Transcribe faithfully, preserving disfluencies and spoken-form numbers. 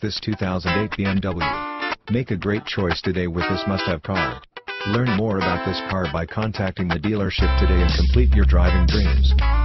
this two thousand eight B M W. Make a great choice today with this must-have car. Learn more about this car by contacting the dealership today and complete your driving dreams.